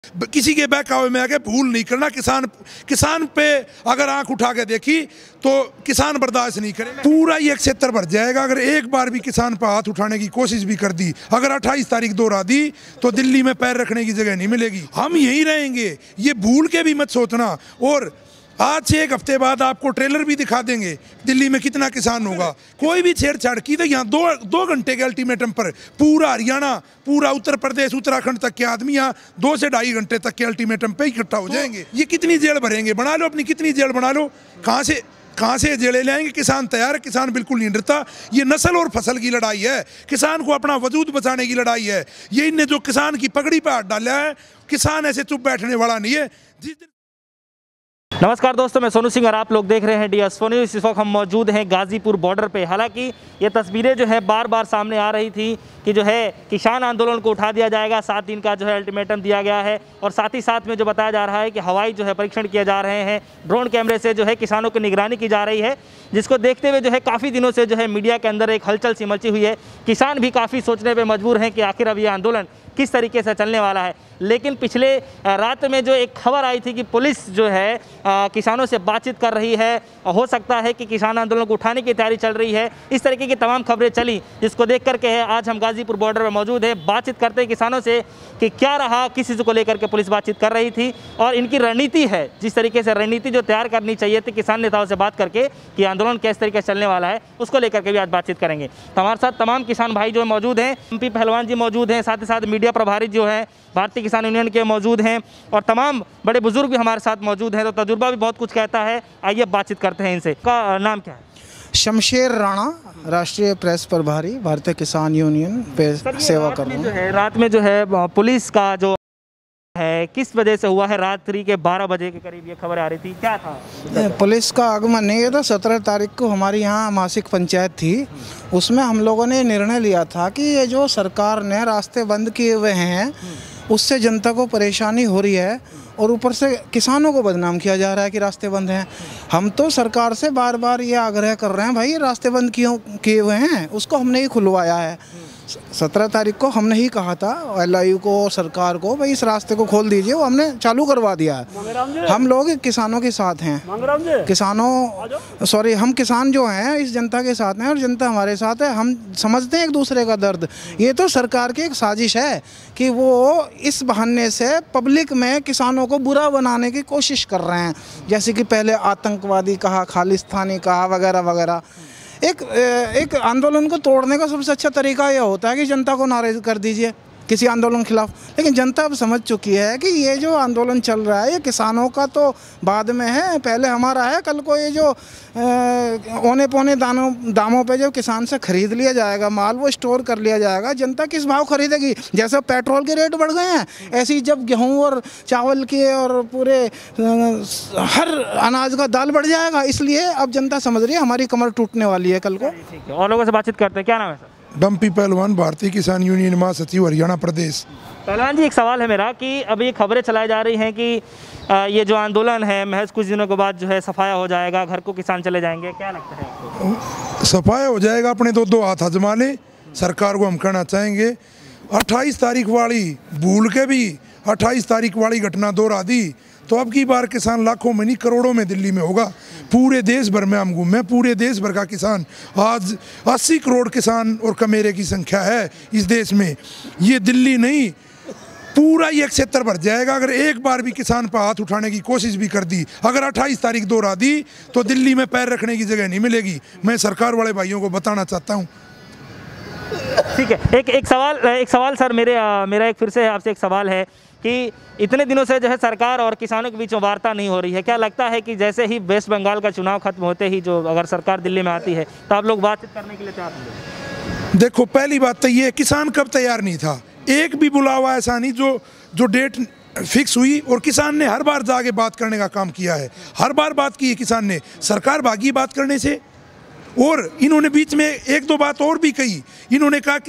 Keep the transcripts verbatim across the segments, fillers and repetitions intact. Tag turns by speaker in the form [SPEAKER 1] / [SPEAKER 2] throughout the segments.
[SPEAKER 1] किसी के बहकावे में आके भूल नहीं करना। किसान किसान पे अगर आंख उठा के देखी तो किसान बर्दाश्त नहीं करेगा। पूरा ये क्षेत्र भर जाएगा अगर एक बार भी किसान पर हाथ उठाने की कोशिश भी कर दी। अगर अट्ठाईस तारीख दोहरा दी तो दिल्ली में पैर रखने की जगह नहीं मिलेगी। हम यहीं रहेंगे, ये भूल के भी मत सोचना। और आज से एक हफ्ते बाद आपको ट्रेलर भी दिखा देंगे दिल्ली में कितना किसान होगा। कोई भी छेड़छाड़ की तो यहाँ दो दो घंटे के अल्टीमेटम पर पूरा हरियाणा, पूरा उत्तर प्रदेश, उत्तराखंड तक के आदमी यहाँ दो से ढाई घंटे तक के अल्टीमेटम पे इकट्ठा हो जाएंगे। ये कितनी जेल भरेंगे, बना लो अपनी कितनी जेल बना लो। कहाँ से कहाँ से जेलें ले आएंगे? किसान तैयार है, किसान बिल्कुल नहीं डरता। ये नस्ल और फसल की लड़ाई है, किसान को अपना वजूद बचाने की लड़ाई है। ये इनने जो किसान की पगड़ी पर हाथ डाला है, किसान ऐसे चुप बैठने वाला नहीं है। जिस दिन
[SPEAKER 2] नमस्कार दोस्तों, मैं सोनू सिंह और आप लोग देख रहे हैं डी एस फोर न्यूज़। इस वक्त हम मौजूद हैं गाज़ीपुर बॉर्डर पे। हालांकि ये तस्वीरें जो है बार बार सामने आ रही थी कि जो है किसान आंदोलन को उठा दिया जाएगा, सात दिन का जो है अल्टीमेटम दिया गया है। और साथ ही साथ में जो बताया जा रहा है कि हवाई जो है परीक्षण किए जा रहे हैं, ड्रोन कैमरे से जो है किसानों की निगरानी की जा रही है, जिसको देखते हुए जो है काफ़ी दिनों से जो है मीडिया के अंदर एक हलचल सी मची हुई है। किसान भी काफ़ी सोचने पर मजबूर हैं कि आखिर अब ये आंदोलन किस तरीके से चलने वाला है। लेकिन पिछले रात में जो एक खबर आई थी कि पुलिस जो है आ, किसानों से बातचीत कर रही है, हो सकता है कि किसान आंदोलन को उठाने की तैयारी चल रही है। इस तरीके की तमाम खबरें चली, जिसको देख करके है आज हम गाज़ीपुर बॉर्डर में मौजूद हैं। बातचीत करते हैं किसानों से कि क्या रहा, किस चीज़ को लेकर के पुलिस बातचीत कर रही थी और इनकी रणनीति है, जिस तरीके से रणनीति जो तैयार करनी चाहिए थी किसान नेताओं से बात करके कि आंदोलन किस तरीके से चलने वाला है, उसको लेकर के भी आज बातचीत करेंगे। तो हमारे साथ तमाम किसान भाई जो मौजूद हैं, एम पी पहलवान जी मौजूद हैं, साथ ही साथ मीडिया प्रभारी जो है भारतीय किसान यूनियन के मौजूद हैं और तमाम बड़े बुजुर्ग भी हमारे साथ मौजूद हैं। तो तजुर्बा भी बहुत कुछ कहता है। आइए बातचीत करते हैं इनसे। का नाम क्या है?
[SPEAKER 3] शमशेर राणा, राष्ट्रीय प्रेस प्रभारी, भारतीय किसान यूनियन पे सेवा कर रहा हूँ।
[SPEAKER 2] रात में जो है पुलिस का जो है किस वजह से हुआ है? रात्रि के बारह बजे के करीब ये खबर आ रही थी, क्या था?
[SPEAKER 3] पुलिस का आगमन नहीं था। सत्रह तारीख को हमारी यहाँ मासिक पंचायत थी, उसमें हम लोगों ने निर्णय लिया था कि ये जो सरकार ने रास्ते बंद किए हुए हैं उससे जनता को परेशानी हो रही है और ऊपर से किसानों को बदनाम किया जा रहा है कि रास्ते बंद हैं। हम तो सरकार से बार बार ये आग्रह कर रहे हैं, भाई रास्ते बंद किए किए हुए हैं, उसको हमने ही खुलवाया है। सत्रह तारीख को हमने ही कहा था एल आई यू को, सरकार को, भाई इस रास्ते को खोल दीजिए, वो हमने चालू करवा दिया है। हम लोग किसानों के साथ हैं, किसानों सॉरी हम किसान जो हैं इस जनता के साथ हैं और जनता हमारे साथ है। हम समझते हैं एक दूसरे का दर्द। ये तो सरकार की एक साजिश है कि वो इस बहाने से पब्लिक में किसानों को बुरा बनाने की कोशिश कर रहे हैं, जैसे कि पहले आतंकवादी कहा, खालिस्तानी कहा, वगैरह वगैरह। एक एक आंदोलन को तोड़ने का सबसे अच्छा तरीका यह होता है कि जनता को नाराज़ कर दीजिए किसी आंदोलन के खिलाफ। लेकिन जनता अब समझ चुकी है कि ये जो आंदोलन चल रहा है ये किसानों का तो बाद में है, पहले हमारा है। कल को ये जो औने पौने दानों दामों पे जब किसान से खरीद लिया जाएगा माल, वो स्टोर कर लिया जाएगा, जनता किस भाव खरीदेगी? जैसे पेट्रोल के रेट बढ़ गए हैं, ऐसे ही जब गेहूँ और चावल के और पूरे हर अनाज का दाल बढ़ जाएगा। इसलिए अब जनता समझ रही है हमारी कमर टूटने वाली है कल को।
[SPEAKER 2] और लोगों से बातचीत करते हैं। क्या नाम है सर?
[SPEAKER 1] डम्पी पहलवान, भारतीय किसान यूनियन महासचिव, हरियाणा प्रदेश।
[SPEAKER 2] पहलवान जी, एक सवाल है मेरा कि अभी ये खबरें चलाई जा रही हैं कि ये जो आंदोलन है महज कुछ दिनों के बाद जो है सफाया हो जाएगा, घर को किसान चले जाएंगे, क्या लगता है आपको?
[SPEAKER 1] सफाया हो जाएगा, अपने तो दो हाथ आजमा ले। सरकार को हम कहना चाहेंगे अट्ठाईस तारीख वाली भूल के भी अट्ठाईस तारीख वाली घटना दोहरा दी तो अब की बार किसान लाखों में नहीं करोड़ों में दिल्ली में होगा। पूरे देश भर में हम घूमे, पूरे देश भर का किसान, आज अस्सी करोड़ किसान और कमेरे की संख्या है इस देश में। ये दिल्ली नहीं, पूरा ये क्षेत्र भर जाएगा अगर एक बार भी किसान पर हाथ उठाने की कोशिश भी कर दी। अगर अट्ठाईस तारीख दोहरा दी तो दिल्ली में पैर रखने की जगह नहीं मिलेगी। मैं सरकार वाले भाइयों को बताना चाहता हूँ।
[SPEAKER 2] ठीक है, एक एक सवाल एक सवाल सर मेरे आ, मेरा एक फिर से आपसे एक सवाल है कि इतने दिनों से जो है सरकार और किसानों के बीच में वार्ता नहीं हो रही है। क्या लगता है कि जैसे ही वेस्ट बंगाल का चुनाव खत्म होते ही जो अगर सरकार दिल्ली में आती है तो आप लोग बातचीत करने के लिए तैयार होंगे?
[SPEAKER 1] देखो, पहली बात तो ये, किसान कब तैयार नहीं था? एक भी बुलावा ऐसा नहीं जो जो डेट फिक्स हुई और किसान ने हर बार जाके बात करने का काम किया है। हर बार बात की है किसान ने, सरकार भागी बात करने से। और इन्होंने बीच में एक दो बात और भी कही। इन्होंने कहा कि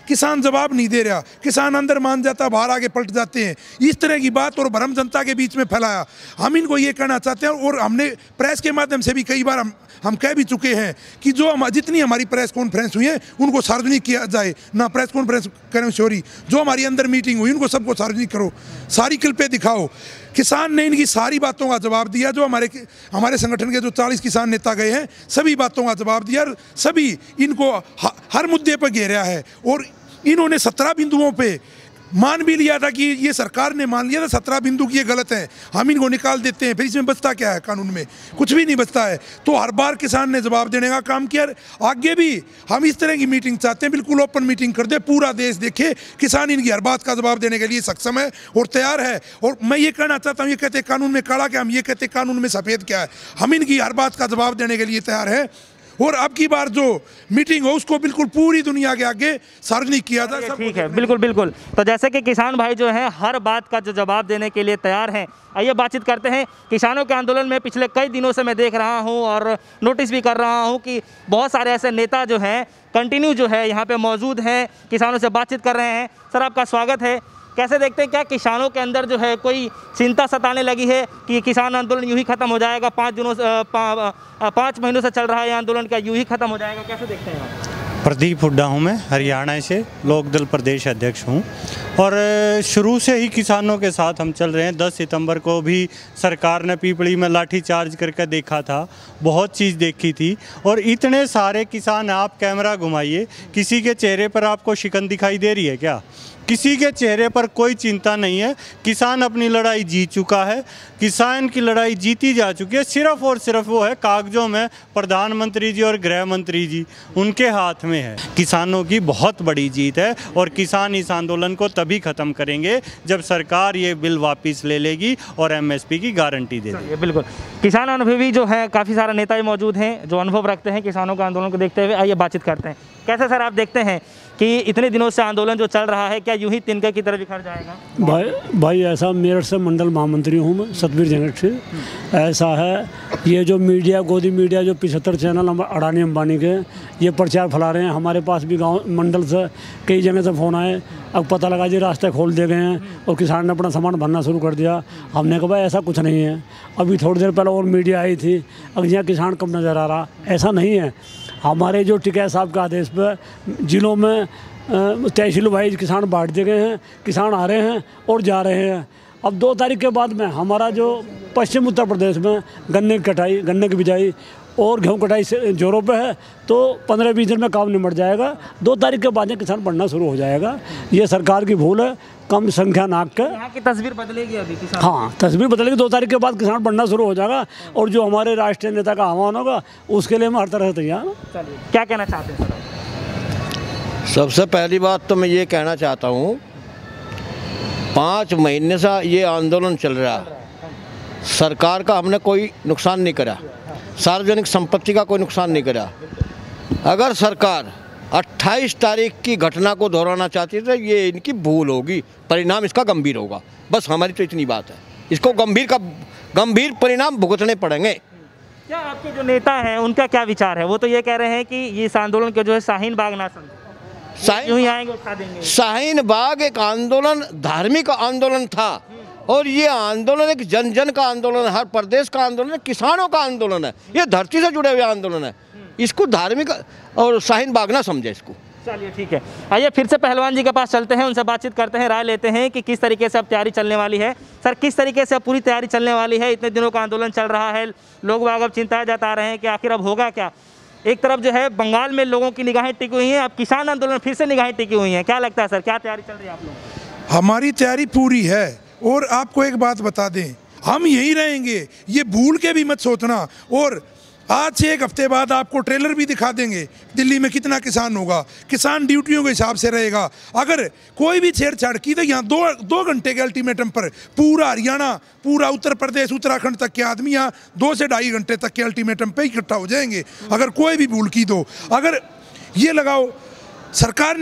[SPEAKER 1] किसान जवाब नहीं दे रहा, किसान अंदर मान जाता, बाहर आगे पलट जाते हैं। इस तरह की बात और भ्रम जनता के बीच में फैलाया। हम इनको ये कहना चाहते हैं और हमने प्रेस के माध्यम से भी कई बार हम हम कह भी चुके हैं कि जो हम जितनी हमारी प्रेस कॉन्फ्रेंस हुई है उनको सार्वजनिक किया जाए, ना प्रेस कॉन्फ्रेंस करें सॉरी जो हमारी अंदर मीटिंग हुई उनको सबको सार्वजनिक करो, सारी क्लिपें दिखाओ। किसान ने इनकी सारी बातों का जवाब दिया। जो हमारे हमारे संगठन के जो चालीस किसान नेता गए हैं सभी बातों का जवाब दिया और सभी इनको हर मुद्दे पर घेरा है। और इन्होंने सत्रह बिंदुओं पे मान भी लिया था कि ये सरकार ने मान लिया था सत्रह बिंदु की ये गलत है, हम इनको निकाल देते हैं। फिर इसमें बचता क्या है? कानून में कुछ भी नहीं बचता है। तो हर बार किसान ने जवाब देने का काम किया। आगे भी हम इस तरह की मीटिंग चाहते हैं, बिल्कुल ओपन मीटिंग कर दे, पूरा देश देखे। किसान इनकी हर बात का जवाब देने के लिए सक्षम है और तैयार है। और मैं ये कहना चाहता हूँ, ये कहते कानून में काला क्या, हम ये कहते कानून में सफ़ेद क्या है। हम इनकी हर बात का जवाब देने के लिए तैयार है और अब की बार जो मीटिंग हो उसको बिल्कुल पूरी दुनिया के आगे सार्वजनिक किया जाए।
[SPEAKER 2] ठीक है, बिल्कुल बिल्कुल। तो जैसे कि किसान भाई जो हैं हर बात का जो जवाब देने के लिए तैयार हैं, आइए बातचीत करते हैं। किसानों के आंदोलन में पिछले कई दिनों से मैं देख रहा हूं और नोटिस भी कर रहा हूं कि बहुत सारे ऐसे नेता जो हैं कंटिन्यू जो है यहाँ पे मौजूद हैं, किसानों से बातचीत कर रहे हैं। सर आपका स्वागत है। कैसे देखते हैं, क्या किसानों के अंदर जो है कोई चिंता सताने लगी है कि किसान आंदोलन यूं ही खत्म हो जाएगा? पाँच दिनों से पा, पाँच महीनों से चल रहा है ये आंदोलन, क्या यूं ही खत्म हो जाएगा? कैसे देखते हैं आप?
[SPEAKER 4] प्रदीप हुड्डा हूँ मैं, हरियाणा से लोकदल प्रदेश अध्यक्ष हूँ और शुरू से ही किसानों के साथ हम चल रहे हैं। दस सितंबर को भी सरकार ने पीपली में लाठी चार्ज करके देखा था, बहुत चीज़ देखी थी। और इतने सारे किसान, आप कैमरा घुमाइए, किसी के चेहरे पर आपको शिकन दिखाई दे रही है क्या? किसी के चेहरे पर कोई चिंता नहीं है। किसान अपनी लड़ाई जीत चुका है, किसान की लड़ाई जीती जा चुकी है। सिर्फ और सिर्फ वो है कागजों में प्रधानमंत्री जी और गृह मंत्री जी उनके हाथ में है। किसानों की बहुत बड़ी जीत है और किसान इस आंदोलन को तभी ख़त्म करेंगे जब सरकार ये बिल वापस ले लेगी और एमएसपी की गारंटी दे देगी।
[SPEAKER 2] बिल्कुल। किसान अनुभवी जो है काफ़ी सारे नेता मौजूद हैं जो अनुभव रखते हैं किसानों के आंदोलन को देखते हुए। आइए बातचीत करते हैं। कैसे सर आप देखते हैं कि इतने दिनों से आंदोलन जो चल रहा है क्या यूं ही तिनके की तरह बिखर जाएगा?
[SPEAKER 5] भाई भाई ऐसा, मेरठ से मंडल महामंत्री हूँ मैं, सतबीर जंगट से। ऐसा है, ये जो मीडिया, गोदी मीडिया, जो पिछहत्तर चैनल अडानी अंबानी के ये प्रचार फैला रहे हैं। हमारे पास भी गांव मंडल से कई जगह से फ़ोन आए, अब पता लगा जी रास्ते खोल दिए गए हैं और किसान ने अपना सामान भरना शुरू कर दिया। हमने कहा भाई ऐसा कुछ नहीं है। अभी थोड़ी देर पहले और मीडिया आई थी, अब यहाँ किसान कम नज़र आ रहा, ऐसा नहीं है। हमारे जो टिकैत साहब के आदेश पर जिलों में तहसील वाइज किसान बांट दिए गए हैं, किसान आ रहे हैं और जा रहे हैं। अब दो तारीख के बाद में हमारा जो पश्चिम उत्तर प्रदेश में गन्ने की कटाई, गन्ने की बिजाई और गेहूँ कटाई से जोरों पे है, तो पंद्रह बीस दिन में काम निमट जाएगा। दो तारीख के बाद में किसान बढ़ना शुरू हो जाएगा। ये सरकार की भूल है, कम संख्या नाक के।
[SPEAKER 2] यहाँ की तस्वीर बदलेगी अभी किसान?
[SPEAKER 5] हाँ, तस्वीर बदलेगी। दो तारीख के बाद किसान बढ़ना शुरू हो जाएगा और जो हमारे राष्ट्रीय नेता का आह्वान होगा उसके लिए हम हर तरह से तैयार हैं।
[SPEAKER 2] चलिए, क्या कहना चाहते हैं सर?
[SPEAKER 6] सबसे पहली बात तो मैं ये कहना चाहता हूँ, पाँच महीने से ये आंदोलन चल रहा है, सरकार का हमने कोई नुकसान नहीं करा, सार्वजनिक संपत्ति का कोई नुकसान नहीं करा। अगर सरकार अट्ठाईस तारीख की घटना को दोहराना चाहती है तो ये इनकी भूल होगी, परिणाम इसका गंभीर होगा। बस हमारी तो इतनी बात है, इसको गंभीर का गंभीर परिणाम भुगतने पड़ेंगे।
[SPEAKER 2] क्या आपके जो नेता हैं उनका क्या विचार है? वो तो ये कह रहे हैं कि ये इस आंदोलन के जो है शाहीन बाग ना समझे, यूं ही आएंगे उठा देंगे।
[SPEAKER 6] शाहीन बाग एक आंदोलन, धार्मिक आंदोलन था और ये आंदोलन एक जन जन का आंदोलन है, हर प्रदेश का आंदोलन है, किसानों का आंदोलन है, ये धरती से जुड़े हुए आंदोलन है। इसको धार्मिक और शाहीन बाग ना समझे इसको।
[SPEAKER 2] चलिए ठीक है, आइए फिर से पहलवान जी के पास चलते हैं, उनसे बातचीत करते हैं, राय लेते हैं कि किस तरीके से अब तैयारी चलने वाली है। सर किस तरीके से अब पूरी तैयारी चलने वाली है? इतने दिनों का आंदोलन चल रहा है, लोग बाग अब चिंता जता रहे हैं कि आखिर अब होगा क्या। एक तरफ जो है बंगाल में लोगों की निगाहें टिकी हुई हैं, अब किसान आंदोलन फिर से निगाहें टिकी हुई हैं। क्या लगता है सर, क्या तैयारी चल रही है आप लोग?
[SPEAKER 1] हमारी तैयारी पूरी है और आपको एक बात बता दें, हम यहीं रहेंगे, ये भूल के भी मत सोचना। और आज से एक हफ्ते बाद आपको ट्रेलर भी दिखा देंगे दिल्ली में कितना किसान होगा, किसान ड्यूटियों के हिसाब से रहेगा। अगर कोई भी छेड़छाड़ की तो यहाँ दो दो घंटे के अल्टीमेटम पर पूरा हरियाणा, पूरा उत्तर प्रदेश, उत्तराखंड तक के आदमी यहाँ दो से ढाई घंटे तक के अल्टीमेटम पे इकट्ठा हो जाएंगे अगर कोई भी भूल की। तो अगर ये लगाओ सरकार ने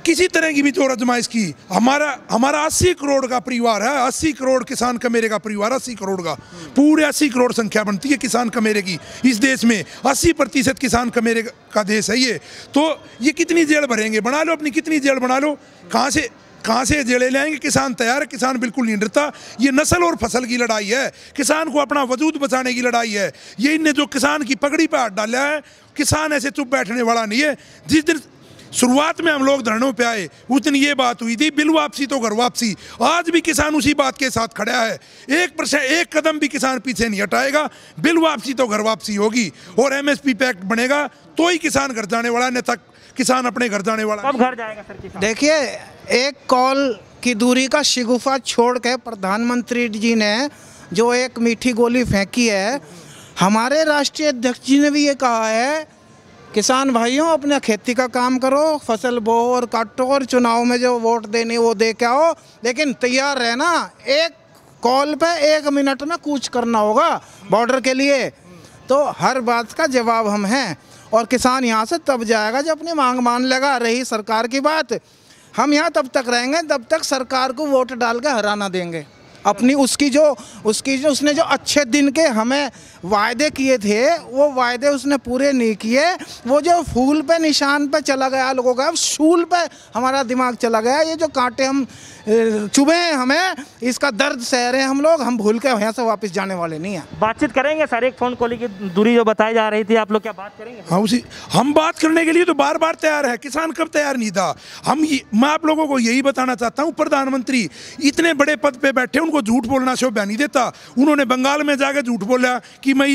[SPEAKER 1] किसी तरह की भी जोर आजमाइश की, हमारा हमारा अस्सी करोड़ का परिवार है, अस्सी करोड़ किसान का मेरे का परिवार, अस्सी करोड़ का, पूरे अस्सी करोड़ संख्या बनती है किसान का मेरे की इस देश में, अस्सी प्रतिशत किसान का मेरे का देश है ये। तो ये कितनी जेल भरेंगे, बना लो अपनी कितनी जेल बना लो, कहाँ से कहाँ से जेलें लाएंगे। किसान तैयार है, किसान बिल्कुल नहीं डरता। ये नस्ल और फसल की लड़ाई है, किसान को अपना वजूद बचाने की लड़ाई है। ये इनने जो किसान की पगड़ी पर हाथ डाला है, किसान ऐसे चुप बैठने वाला नहीं है। जिस दिन शुरुआत में हम लोग धरनों पे आए उस दिन ये बात हुई थी, बिल वापसी तो घर वापसी। आज भी किसान उसी बात के साथ खड़ा है, एक परसेंट एक कदम भी किसान पीछे नहीं हटाएगा। बिल वापसी तो घर वापसी होगी और एमएसपी पैक्ट बनेगा तो ही किसान घर जाने वाला, नहीं तक किसान अपने घर जाने वाला।
[SPEAKER 2] कब घर जाएगा सर किसान?
[SPEAKER 3] देखिए, एक कॉल की दूरी का शिगुफा छोड़ के प्रधानमंत्री जी ने जो एक मीठी गोली फेंकी है, हमारे राष्ट्रीय अध्यक्ष जी ने भी ये कहा है, किसान भाइयों अपने खेती का काम करो, फसल बो और काटो और चुनाव में जो वोट देने वो दे के आओ, लेकिन तैयार रहना, एक कॉल पे एक मिनट में कूच करना होगा बॉर्डर के लिए। तो हर बात का जवाब हम हैं और किसान यहाँ से तब जाएगा जब अपनी मांग मान लेगा। रही सरकार की बात, हम यहाँ तब तक रहेंगे तब तक सरकार को वोट डाल के हराना देंगे। अपनी उसकी जो उसकी जो उसने जो अच्छे दिन के हमें वायदे किए थे वो वायदे उसने पूरे नहीं किए। वो जो फूल पे निशान पे चला गया लोगों का, सूल पे हमारा दिमाग चला गया। ये जो कांटे हम चुभे हैं, हमें इसका दर्द सह रहे हैं हम लोग, हम भूल के यहाँ से वापस जाने वाले नहीं हैं।
[SPEAKER 2] बातचीत करेंगे सर, एक फ़ोन कॉल की दूरी जो बताई जा रही थी, आप लोग क्या बात करेंगे?
[SPEAKER 1] हाँ, उसी हम बात करने के लिए तो बार बार तैयार है। किसान कब तैयार नहीं था? हम मैं आप लोगों को यही बताना चाहता हूँ, प्रधानमंत्री इतने बड़े पद पे बैठे, उनको झूठ बोलना शोभा नहीं देता। उन्होंने बंगाल में जाकर झूठ बोला कि मैं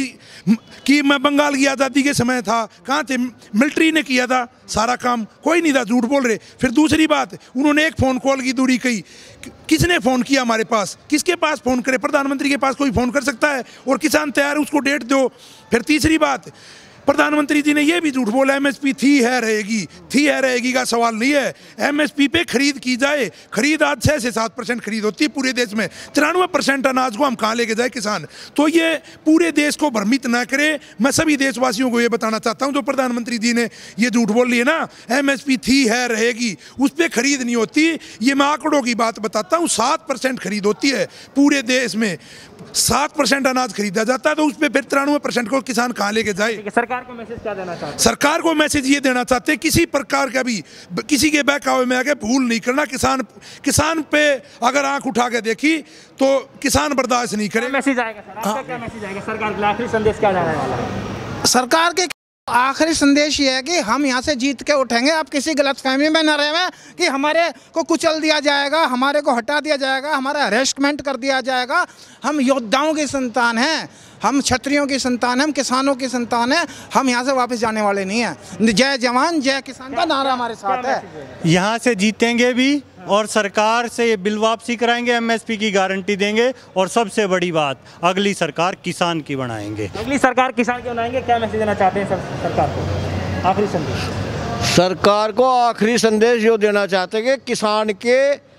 [SPEAKER 1] कि मैं बंगाल की आज़ादी के समय था, कहाँ थे? मिलिट्री ने किया था सारा काम, कोई नहीं था, झूठ बोल रहे। फिर दूसरी बात, उन्होंने एक फ़ोन कॉल की दूरी कही। किसने फ़ोन किया हमारे पास? किसके पास फ़ोन करे? प्रधानमंत्री के पास कोई फ़ोन कर सकता है और किसान तैयार है, उसको डेट दो। फिर तीसरी बात, प्रधानमंत्री जी ने यह भी झूठ बोला एमएसपी थी है रहेगी, थी है रहेगी का सवाल नहीं है। एमएसपी पे खरीद की जाए, खरीद आज छः से सात परसेंट खरीद होती है पूरे देश में। तिरानवे परसेंट अनाज को हम कहाँ लेके जाए किसान? तो ये पूरे देश को भ्रमित ना करे। मैं सभी देशवासियों को ये बताना चाहता हूँ, जो प्रधानमंत्री जी ने ये झूठ बोल ली है ना, एमएसपी थी है रहेगी, उस पर खरीद नहीं होती। ये मैं आंकड़ों की बात बताता हूँ, सात परसेंट खरीद होती है पूरे देश में, सात परसेंट अनाज खरीदा जाता है, तो उस पर फिर तिरानवे परसेंट को किसान कहाँ लेके जाए?
[SPEAKER 2] सरकार को मैसेज क्या देना चाहते हैं?
[SPEAKER 1] सरकार को मैसेज ये देना चाहते हैं, किसी प्रकार का भी किसी के बहकावे में आके भूल नहीं करना। किसान किसान पे अगर आंख उठा के देखी तो किसान बर्दाश्त नहीं करे।
[SPEAKER 2] मैसेज आएगा सर, आपका क्या मैसेज आएगा? सरकार के आखिरी संदेश क्या जाने वाला है?
[SPEAKER 3] सरकार के आखिरी संदेश ये है कि हम यहाँ से जीत के उठेंगे। आप किसी गलतफहमी में न रहे कि हमारे को कुचल दिया जाएगा, हमारे को हटा दिया जाएगा, हमारा अरेस्टमेंट कर दिया जाएगा। हम योद्धाओं की संतान हैं, हम क्षत्रियों की संतान हैं, हम किसानों की संतान हैं। हम यहाँ से वापस जाने वाले नहीं हैं। जय जवान जय किसान का नारा हमारे साथ है।
[SPEAKER 4] यहाँ से जीतेंगे भी और सरकार से ये बिल वापसी कराएंगे, एमएसपी की गारंटी देंगे और सबसे बड़ी बात, अगली सरकार किसान की बनाएंगे।
[SPEAKER 2] अगली सरकार किसान की बनाएंगे। क्या मैसेज देना चाहते हैं सर सरकार को? आखिरी संदेश
[SPEAKER 6] सरकार को आखिरी संदेश जो देना चाहते हैं कि किसान के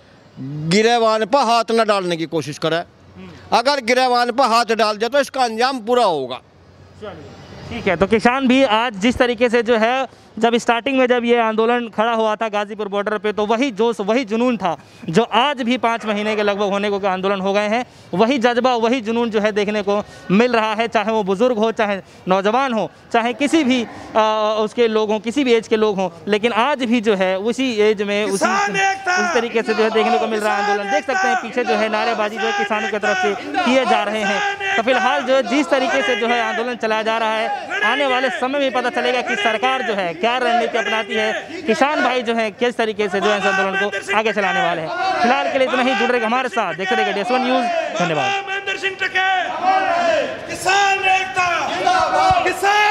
[SPEAKER 6] गिरेबान पर हाथ न डालने की कोशिश करें। अगर गिरेबान पर हाथ डाल जाए तो इसका अंजाम बुरा होगा।
[SPEAKER 2] ठीक है, तो किसान भी आज जिस तरीके से जो है, जब स्टार्टिंग में जब ये आंदोलन खड़ा हुआ था गाजीपुर बॉर्डर पे, तो वही जोश वही जुनून था जो आज भी पाँच महीने के लगभग होने को आंदोलन हो गए हैं। वही जज्बा वही जुनून जो है देखने को मिल रहा है, चाहे वो बुज़ुर्ग हो, चाहे नौजवान हो, चाहे किसी भी आ, उसके लोग हों, किसी भी एज के लोग हों, लेकिन आज भी जो है उसी एज में उसी उस तरीके से जो है देखने को मिल रहा है आंदोलन। देख सकते हैं पीछे जो है नारेबाजी जो है किसानों की तरफ से किए जा रहे हैं। तो फिलहाल जो है जिस तरीके से जो है आंदोलन चलाया जा रहा है, आने वाले समय में पता चलेगा कि सरकार जो है क्या रणनीति अपनाती है, किसान भाई जो है किस तरीके से जो है इस आंदोलन को आगे चलाने वाले हैं। फिलहाल के लिए इतना ही, जुड़ रहे हमारे साथ, देखते रहिए डी एस वन न्यूज़। धन्यवाद।
[SPEAKER 1] किसान एकता, किसान